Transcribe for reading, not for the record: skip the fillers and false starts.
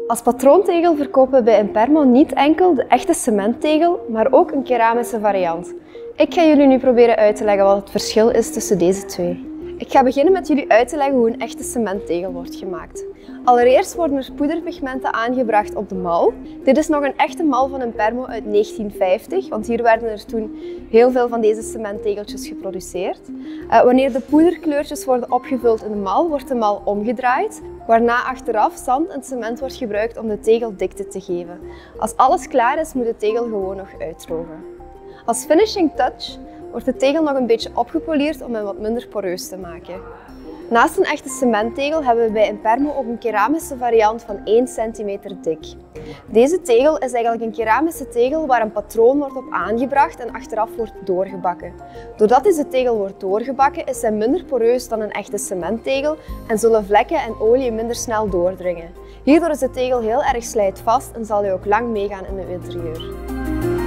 Als patroontegel verkopen we bij Impermo niet enkel de echte cementtegel, maar ook een keramische variant. Ik ga jullie nu proberen uit te leggen wat het verschil is tussen deze twee. Ik ga beginnen met jullie uit te leggen hoe een echte cementtegel wordt gemaakt. Allereerst worden er poederpigmenten aangebracht op de mal. Dit is nog een echte mal van Impermo uit 1950, want hier werden er toen heel veel van deze cementtegeltjes geproduceerd. Wanneer de poederkleurtjes worden opgevuld in de mal, wordt de mal omgedraaid, waarna achteraf zand en cement wordt gebruikt om de tegel dikte te geven. Als alles klaar is, moet de tegel gewoon nog uitdrogen. Als finishing touch wordt de tegel nog een beetje opgepoleerd om hem wat minder poreus te maken. Naast een echte cementtegel hebben we bij Impermo ook een keramische variant van 1 cm dik. Deze tegel is eigenlijk een keramische tegel waar een patroon wordt op aangebracht en achteraf wordt doorgebakken. Doordat deze tegel wordt doorgebakken is hij minder poreus dan een echte cementtegel en zullen vlekken en olie minder snel doordringen. Hierdoor is de tegel heel erg slijtvast en zal hij ook lang meegaan in uw interieur.